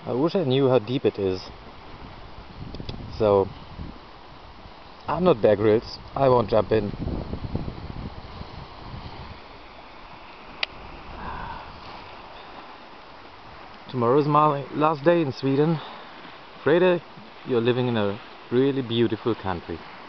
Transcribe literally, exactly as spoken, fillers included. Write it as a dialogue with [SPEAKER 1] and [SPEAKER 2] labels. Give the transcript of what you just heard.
[SPEAKER 1] I wish I knew how deep it is. So, I'm not Bear Grylls. I won't jump in. Tomorrow is my last day in Sweden. Freda, you're living in a really beautiful country.